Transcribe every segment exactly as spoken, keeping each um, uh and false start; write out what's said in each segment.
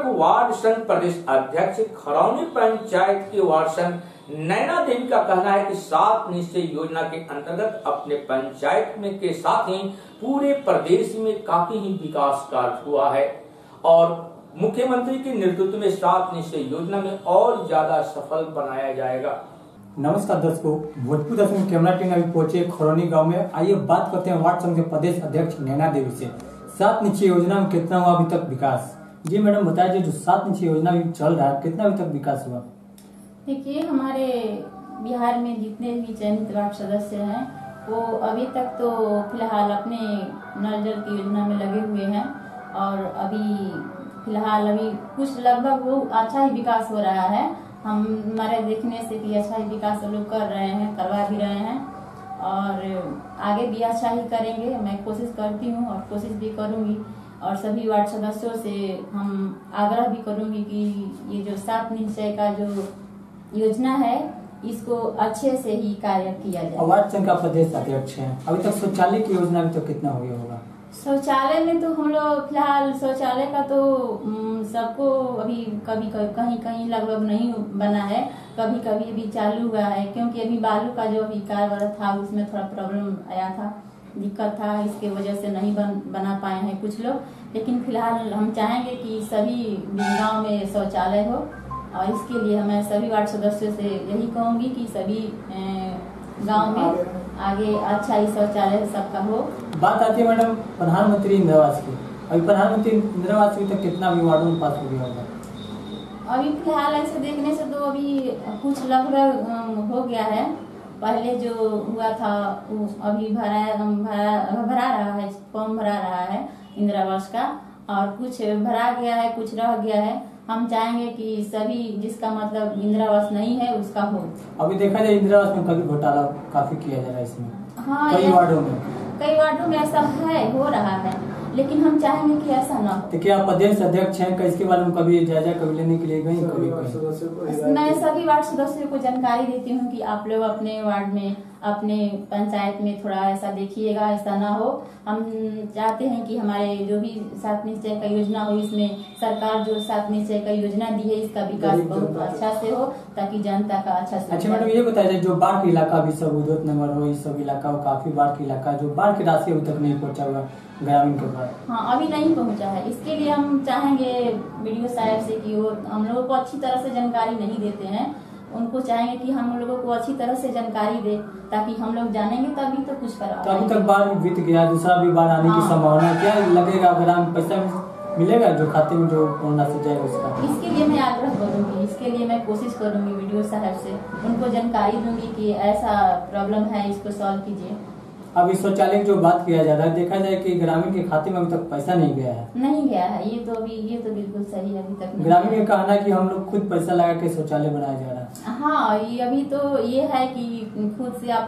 पूर्व वार्ड संघ प्रदेश अध्यक्ष खरौनी पंचायत के वार्ड संघ नैना देवी का कहना है कि सात निश्चय योजना के अंतर्गत अपने पंचायत में के साथ ही पूरे प्रदेश में काफी ही विकास कार्य हुआ है और मुख्यमंत्री के नेतृत्व में सात निश्चय योजना में और ज्यादा सफल बनाया जाएगा। नमस्कार दर्शकों, भोजपुर दर्शन कैमरा टीम अभी पहुंचे खरौनी गांव में। आइए बात करते हैं वार्ड संघ के प्रदेश अध्यक्ष नैना देवी से। सात निश्चय योजना में कितना हुआ अभी तक विकास? जी मैडम बताइए, जो सात निश्चय योजना भी चल रहा है कितना अभी तक विकास हुआ? देखिए, हमारे बिहार में जितने भी चयनित वार्ड सदस्य हैं वो अभी तक तो फिलहाल अपने नल जल की योजना में लगे हुए हैं और अभी फिलहाल अभी कुछ लगभग वो अच्छा ही विकास हो रहा है। हम हमारे देखने से कि अच्छा ही विकास लोग कर रहे हैं, करवा भी रहे हैं और आगे भी अच्छा ही करेंगे। मैं कोशिश करती हूँ और कोशिश भी करूँगी और सभी वार्ड सदस्यों से हम आग्रह भी करूँगी कि ये जो सात निश्चय का जो योजना है इसको अच्छे से ही कार्य किया जाए। वार्ड संघ का प्रदेश अध्यक्ष है, अभी तक शौचालय की योजना अभी तक कितना हो गया होगा? शौचालय में तो हम लोग फिलहाल शौचालय का तो सबको अभी कभी कहीं कहीं लगभग नहीं बना है, कभी कभी अभी चालू हुआ है क्योंकि अभी बालू का जो अभी कार्य था उसमें थोड़ा प्रॉब्लम आया था, दिक्कत था, इसके वजह से नहीं बन बना पाए हैं कुछ लोग। लेकिन फिलहाल हम चाहेंगे कि सभी गांव में शौचालय हो और इसके लिए मैं सभी वार्ड सदस्यों से यही कहूंगी कि सभी गांव में आगे अच्छा ही शौचालय सबका हो। बात आती है मैडम प्रधानमंत्री इंदिरा आवास की। अभी प्रधानमंत्री इंदिरा आवास अभी तक कितना अभी वार्डों में पास हो गया होगा? अभी फिलहाल ऐसे देखने से तो अभी कुछ लगभग हो गया है। पहले जो हुआ था अभी भरा भरा भरा रहा है, फॉर्म भरा रहा है इंदिरा आवास का और कुछ भरा गया है, कुछ रह गया है। हम चाहेंगे कि सभी जिसका मतलब इंदिरा आवास नहीं है उसका हो। अभी देखा जाए इंदिरा आवास में कभी घोटाला काफी किया जा रहा है इसमें। हाँ, कई वार्डों में कई वार्डों में ऐसा है, हो रहा है, लेकिन हम चाहेंगे कि ऐसा ना हो। तो क्या आप प्रदेश अध्यक्ष हैं, इसके बारे में कभी जायजा कभी लेने के लिए गई? कभी मैं सभी वार्ड सदस्यों को जानकारी देती हूँ कि आप लोग अपने वार्ड में, अपने पंचायत में थोड़ा ऐसा देखिएगा, ऐसा ना हो। हम चाहते हैं कि हमारे जो भी सात निश्चय का योजना हो, इसमें सरकार जो सात निश्चय का योजना दी है इसका विकास बहुत अच्छा से हो ताकि जनता का अच्छा से। अच्छा मैडम, ये बताइए जो बाढ़ के इलाका भी सब उद्योत नगर हो, इस सब इलाका हो, काफी बाढ़ के इलाका जो बाढ़ की राशि अभी तक नहीं पहुँचा हुआ ग्रामीण के पास? हाँ, अभी नहीं पहुंचा है। इसके लिए हम चाहेंगे वीडियो साहब से कि वो हम लोगों को अच्छी तरह से जानकारी नहीं देते हैं, उनको चाहेंगे कि हम लोगों को अच्छी तरह से जानकारी दे ताकि हम लोग जानेंगे तभी तो कुछ करा। तो अभी तक बाढ़ बीत गया, दूसरा भी बाढ़ आने हाँ। की संभावना क्या लगेगा? ग्राम पैसा मिलेगा जो खाते में जो राशि जाएगा उसका? इसके लिए मैं आग्रह करूंगी, इसके लिए मैं कोशिश करूंगी वीडियो साहब से, उनको जानकारी दूंगी कि ऐसा प्रॉब्लम है, इसको सॉल्व कीजिए। अब इस शौचालय की जो बात किया जा रहा है, देखा जाए कि ग्रामीण के खाते में अभी तक पैसा नहीं गया है। नहीं गया है, ये तो अभी ये तो बिल्कुल सही, अभी तक ग्रामीण का कहना है कि हम लोग खुद पैसा लगा के शौचालय बनाया जा रहा है। हाँ, ये अभी तो ये है कि खुद से आप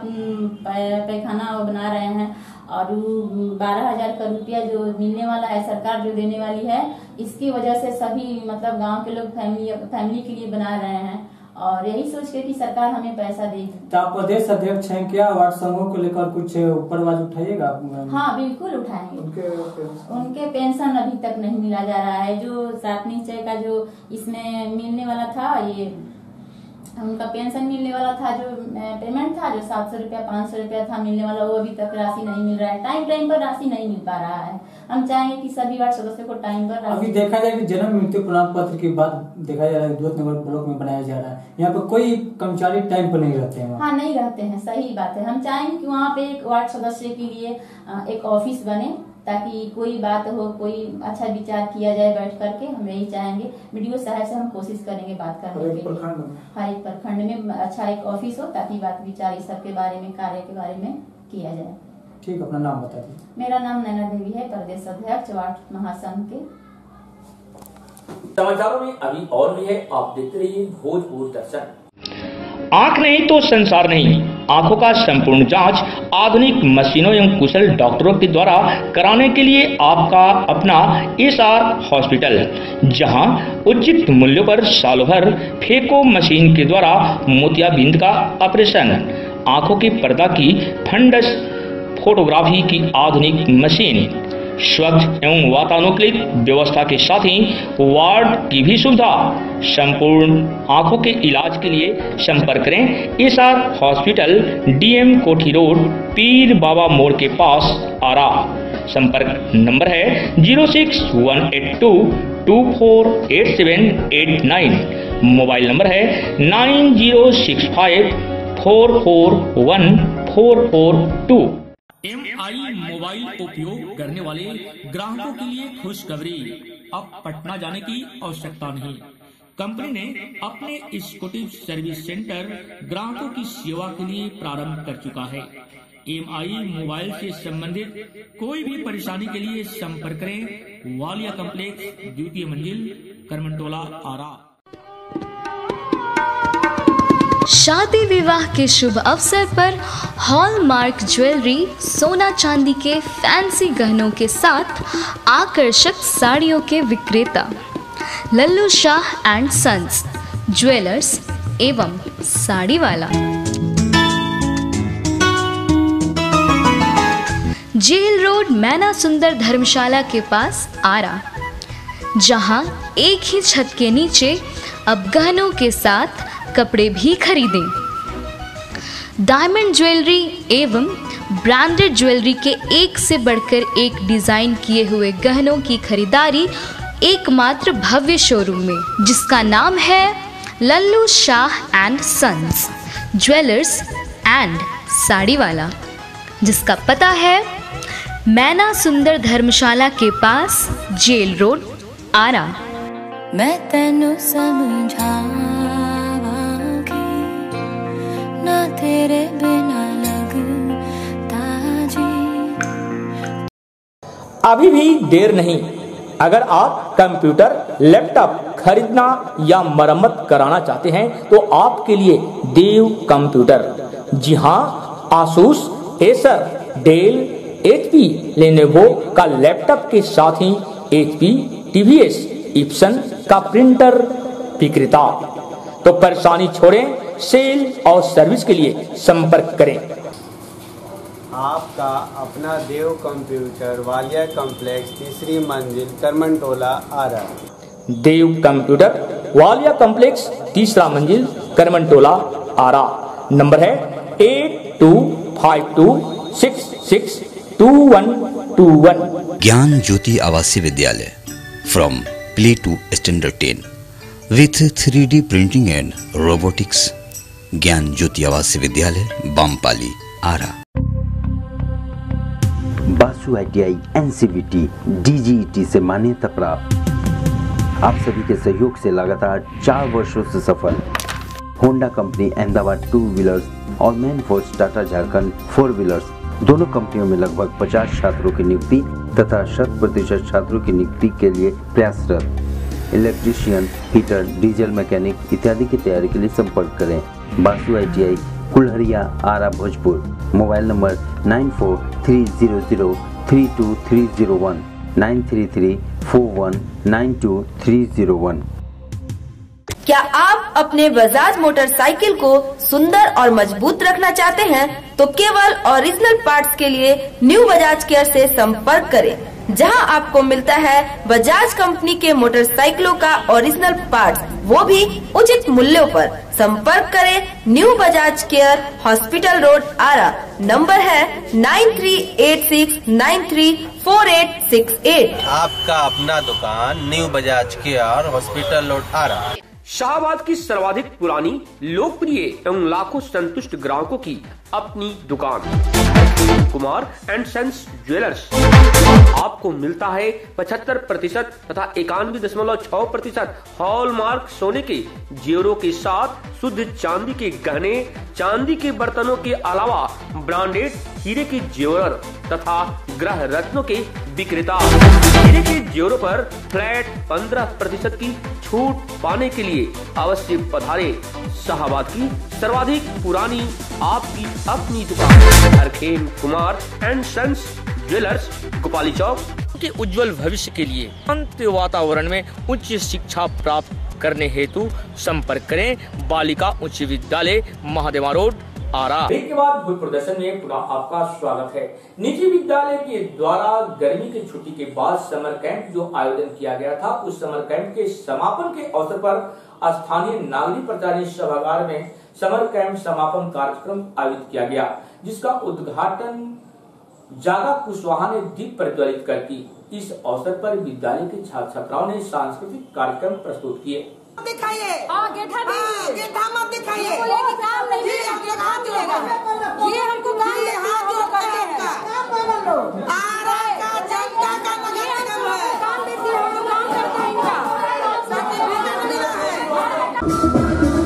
पैखाना बना रहे हैं और बारह हजार का रुपया जो मिलने वाला है, सरकार जो देने वाली है, इसकी वजह से सभी मतलब गाँव के लोग फैमिली फैमिली के लिए बना रहे हैं और यही सोच के कि सरकार हमें पैसा देगी। तो आप प्रदेश अध्यक्ष हैं, क्या वार्ड संघों को लेकर कुछ ऊपर आवाज उठाइएगा? हाँ बिल्कुल उठाएंगे। उनके, उनके पेंशन अभी तक नहीं मिला जा रहा है। जो सात निश्चय का जो इसमें मिलने वाला था, ये उनका पेंशन मिलने वाला था, जो पेमेंट था जो सात सौ रुपया पाँच सौ रुपया था मिलने वाला, वो अभी तक राशि नहीं मिल रहा है। टाइम टाइम पर राशि नहीं मिल पा रहा है। हम चाहेंगे कि सभी वार्ड सदस्यों को टाइम पर। अभी देखा जाए कि जन्म मृत्यु प्रमाण पत्र की बात देखा जा रहा है, उद्योत नगर ब्लॉक में बनाया जा रहा है, यहाँ पे कोई कर्मचारी टाइम पर नहीं रहते हैं। हाँ नहीं रहते हैं, सही बात है। हम चाहेंगे कि वहाँ पे एक वार्ड सदस्य के लिए एक ऑफिस बने ताकि कोई बात हो, कोई अच्छा विचार किया जाए बैठ करके। हम यही चाहेंगे, वीडियो साहब से हम कोशिश करेंगे बात करने के लिए। हर एक प्रखंड में अच्छा एक ऑफिस हो ताकि बात विचार इस सब के बारे में, कार्य के बारे में किया जाए। ठीक, अपना नाम बता दीजिए। मेरा नाम नैना देवी है, प्रदेश अध्यक्ष वार्ड महासंघ के। समाचारों में अभी और भी है, आप देखते रहिए भोजपुर दर्शन। आंख नहीं तो संसार नहीं, आंखों का संपूर्ण जांच आधुनिक मशीनों एवं कुशल डॉक्टरों के द्वारा कराने के लिए आपका अपना एस आर हॉस्पिटल, जहां उचित मूल्यों पर सालों भर फेको मशीन के द्वारा मोतियाबिंद का ऑपरेशन, आंखों की पर्दा की फंडस फोटोग्राफी की आधुनिक मशीन, स्वच्छ एवं वातानुकूलित व्यवस्था के साथ ही वार्ड की भी सुविधा। संपूर्ण आंखों के इलाज के लिए संपर्क करें S R hospital, DM Kothi road, Pir Baba Mor के पास, आरा। संपर्क नंबर है zero six one eight two two four eight seven eight nine. Mobile number है nine zero six five four four one four four two. M I mobile उपयोग करने वाले ग्राहकों के लिए खुशखबरी, अब पटना जाने की आवश्यकता नहीं। कंपनी ने अपने स्कूटी सर्विस सेंटर ग्राहकों की सेवा के लिए प्रारंभ कर चुका है। एम आई मोबाइल से संबंधित कोई भी परेशानी के लिए संपर्क करें वालिया कॉम्प्लेक्स, द्वितीय मंजिल, करमनटोला, आरा। शादी विवाह के शुभ अवसर पर हॉलमार्क ज्वेलरी, सोना चांदी के फैंसी गहनों के साथ आकर्षक साड़ियों के विक्रेता Lallu Shah and sons jewellers एवं साड़ी वाला, जेल रोड, मैना सुंदर धर्मशाला के पास, आरा, जहां एक ही छत के नीचे अब गहनों के साथ कपड़े भी खरीदें। डायमंड ज्वेलरी एवं ब्रांडेड ज्वेलरी के एक से बढ़कर एक डिजाइन किए हुए गहनों की खरीदारी एकमात्र भव्य शोरूम में, जिसका नाम है Lallu Shah and sons jewellers and Sari Wala, जिसका पता है मैना सुंदर धर्मशाला के पास, जेल रोड, आरा। मैं तेनू समझावांगी ना तेरे बिना लगता जी। अभी भी देर नहीं। अगर आप कंप्यूटर, लैपटॉप खरीदना या मरम्मत कराना चाहते हैं तो आपके लिए देव कंप्यूटर। जी हाँ, Asus, Acer, Dell, HP, Lenovo का लैपटॉप के साथ ही एचपी, टीवीएस, इप्सन का प्रिंटर विक्रेता। तो परेशानी छोड़ें, सेल और सर्विस के लिए संपर्क करें। आपका अपना देव कंप्यूटर, वालिया कॉम्प्लेक्स, तीसरी मंजिल, करमनटोला, आरा। देव कंप्यूटर, वालिया कॉम्प्लेक्स, तीसरा मंजिल, करमनटोला, आरा। नंबर है eight two five two six six two one two one. Gyan Jyoti Awasiya Vidyalaya from play to standard ten with three D printing and robotics। Gyan Jyoti Awasiya Vidyalaya, Bampali, Arrah. Basu I T I N C V T D G E T से मान्यता प्राप्त। आप सभी के सहयोग से लगातार चार वर्षों से सफल Honda company Ahmedabad two wheelers और man force Tata Jharkhand four wheelers, दोनों कंपनियों में लगभग पचास छात्रों की नियुक्ति तथा शत प्रतिशत छात्रों की नियुक्ति के लिए प्रयासरत। इलेक्ट्रीशियन, हीटर, डीजल मैकेनिक इत्यादि की तैयारी के लिए संपर्क करें। Basu I T I, Kulharia, Arrah, Bhojpur. Mobile number nine four three zero zero three two three zero one, nine three three four one nine two three zero one. क्या आप अपने बजाज मोटरसाइकिल को सुंदर और मजबूत रखना चाहते हैं तो केवल ओरिजिनल पार्ट्स के लिए न्यू बजाज केयर से संपर्क करें, जहां आपको मिलता है बजाज कंपनी के मोटरसाइकिलों का ओरिजिनल पार्ट्स, वो भी उचित मूल्यों पर। संपर्क करें new Bajaj care, hospital road, Arrah. Number है nine three eight six nine three four eight six eight. आपका अपना दुकान new Bajaj care, hospital road, Arrah. Shahabad की सर्वाधिक पुरानी, लोकप्रिय एवं लाखों संतुष्ट ग्राहकों की अपनी दुकान कुमार एंड सन्स ज्वेलर्स। आपको मिलता है पचहत्तर प्रतिशत तथा इक्यानवे दशमलव छह प्रतिशत हॉलमार्क सोने के जेवरों के साथ शुद्ध चांदी के गहने, चांदी के बर्तनों के अलावा ब्रांडेड हीरे के जेवर तथा ग्रह रत्नों के विक्रेता। हीरे के जेवरों पर फ्लैट पंद्रह प्रतिशत की छूट पाने के लिए अवश्य पधारे। शाहबाद की सर्वाधिक पुरानी आपकी अपनी दुकान Harkhem Kumar and sons jewellers, Gopali Chowk. के उज्जवल भविष्य के लिए शांत वातावरण में उच्च शिक्षा प्राप्त करने हेतु संपर्क करें बालिका उच्च विद्यालय, महादेवा रोड, आरा। ब्रेक के बाद भोज प्रदर्शन में पुनः आपका स्वागत है। निजी विद्यालय के द्वारा गर्मी की छुट्टी के बाद समर कैंप जो आयोजन किया गया था, उस समर कैंप के समापन के अवसर पर स्थानीय नागरिक प्रचार सभागार में समर कैंप समापन कार्यक्रम आयोजित किया गया, जिसका उद्घाटन जागा कुशवाहा ने दीप प्रज्वलित कर की। इस अवसर पर विद्यालय के छात्र छात्राओं ने सांस्कृतिक कार्यक्रम प्रस्तुत किए। दिखाइए गेठा गेठा मत दिखाइए, काम नहीं है, हाथ जोड़ेगा, ये हमको काम में हाथ जोड़ करके है। आरा का जनता का नगर निगम है, काम देखिए हम लोग काम करते हैं, इनका सर्टिफिकेट मिला है।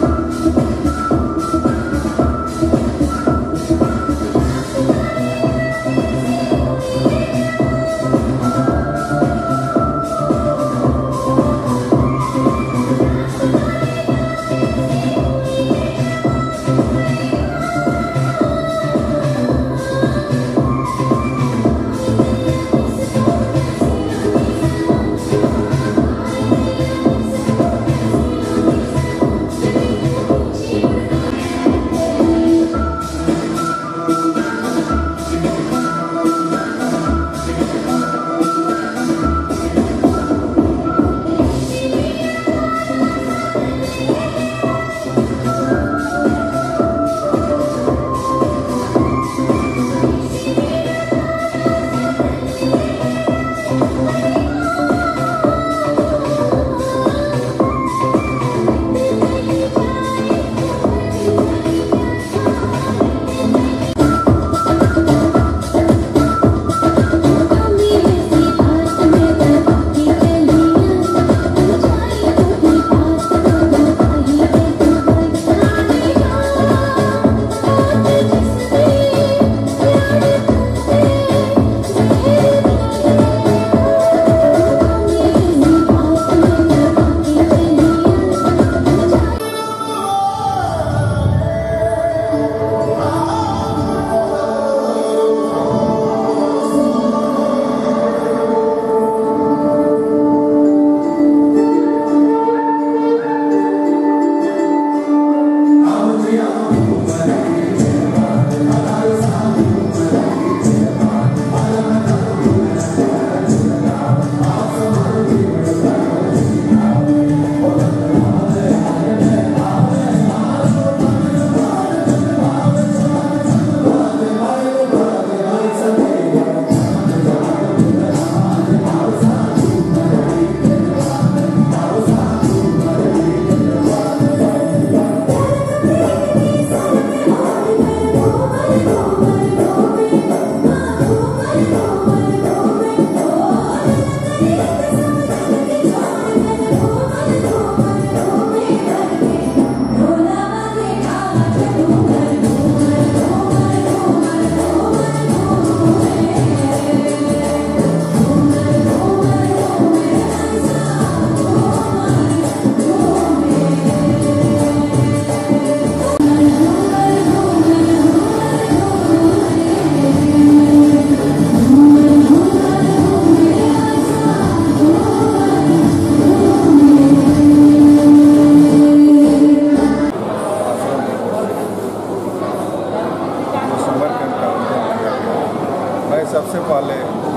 सबसे पहले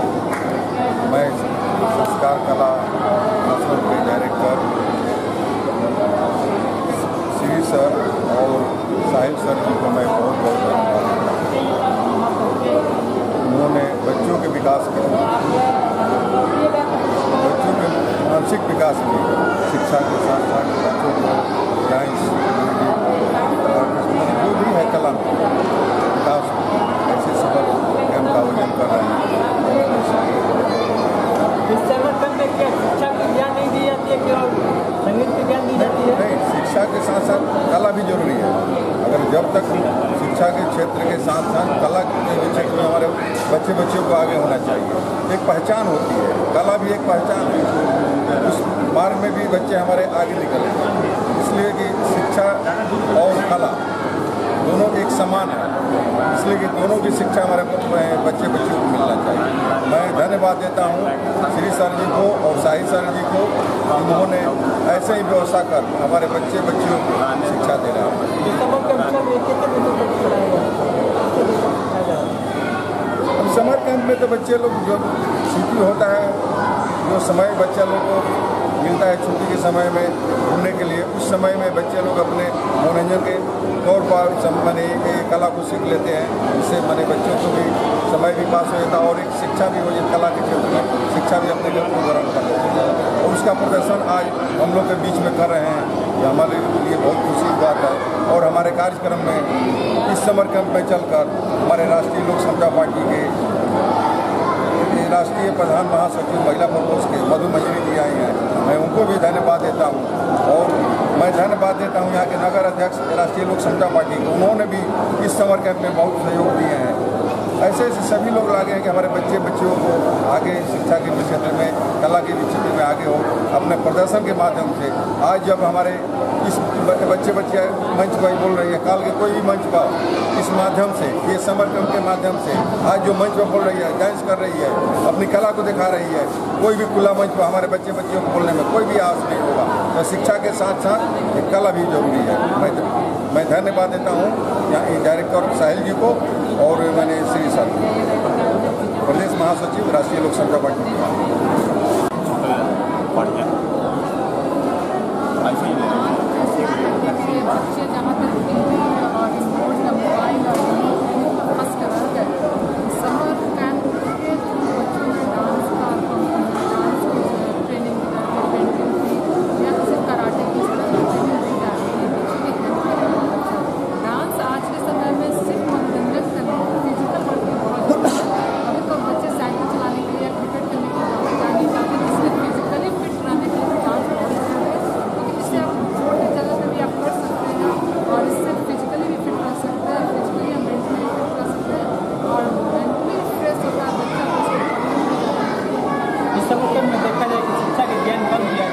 मैं संस्कार कला आश्रम के डायरेक्टर श्री सर और साहिल सर जी को मैं बहुत बहुत धन्यवाद। उन्होंने बच्चों के विकास के बच्चों के मानसिक विकास में शिक्षा के साथ साथ बच्चों को डांस जो भी है कला में विकास ऐसे सबक कैंप का आयोजन कर रहे हैं। इस संगठन में क्या शिक्षा की ज्ञान नहीं दी जाती है कि संगीत की ज्ञान दी जाती है? नहीं, शिक्षा के साथ साथ कला भी जरूरी है। अगर जब तक शिक्षा के क्षेत्र के साथ साथ कला के क्षेत्र में हमारे बच्चे बच्चों को आगे होना चाहिए। एक पहचान होती है, कला भी एक पहचान है, उस मार्ग में भी बच्चे हमारे आगे निकले। इसलिए कि शिक्षा और कला दोनों एक समान है, इसलिए कि दोनों की शिक्षा हमारे बच्चे बच्चों को मिलना चाहिए। मैं धन्यवाद देता हूँ श्री सर जी को और साहिल सर जी को, उन्होंने ऐसे ही व्यवस्था कर हमारे बच्चे बच्चियों को शिक्षा दे रहे हैं। कैंप में तो बच्चे लोग जो छुट्टी होता है, जो समय बच्चा लोग को मिलता है छुट्टी के समय में घूमने के लिए, उस समय में बच्चे लोग अपने मनोरंजन के तौर पर मैंने ये कला को सीख लेते हैं। इससे मैंने बच्चों को भी समय भी पास हो जाता है और एक शिक्षा भी हो जाती, कला के क्षेत्र में शिक्षा भी अपने लिए ग्रहण कर लेते हैं। और उसका प्रदर्शन आज हम लोग के बीच में कर रहे हैं, ये हमारे लिए बहुत खुशी की बात है। और हमारे कार्यक्रम में इस समर कैंप में चलकर हमारे राष्ट्रीय लोक समता पार्टी के राष्ट्रीय प्रधान महासचिव महिला प्रकोष्ठ के मधु मंजरी जी आई हैं, मैं उनको भी धन्यवाद देता हूँ। और मैं धन्यवाद देता हूँ यहाँ के नगर अध्यक्ष राष्ट्रीय लोक समता पार्टी को, उन्होंने भी इस समर कैंप में बहुत सहयोग दिए हैं। ऐसे ऐसे सभी लोग लागे हैं कि हमारे बच्चे बच्चियों को आगे शिक्षा के क्षेत्र में, कला के क्षेत्र में आगे हो अपने प्रदर्शन के माध्यम से। आज जब हमारे इस बच्चे बच्चे मंच पर बोल रही है, काल के कोई भी मंच पर इस माध्यम से, ये समर कैंप के माध्यम से आज जो मंच पर बोल रही है, डांस कर रही है, अपनी कला को दिखा रही है, कोई भी खुला मंच पर हमारे बच्चे बच्चियों को बोलने में कोई भी आस नहीं होगा। तो शिक्षा के साथ साथ एक कला भी जरूरी है। मैं मैं धन्यवाद देता हूँ यहाँ डायरेक्टर साहिल जी को और मैंने श्री सर प्रदेश महासचिव राष्ट्रीय लोक समता पार्टी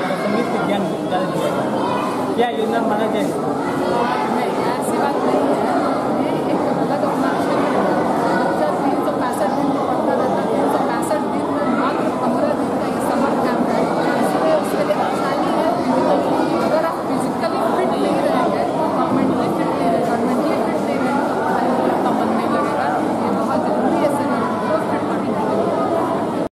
क्या योजना माना जाए? नहीं, ऐसी बात नहीं है।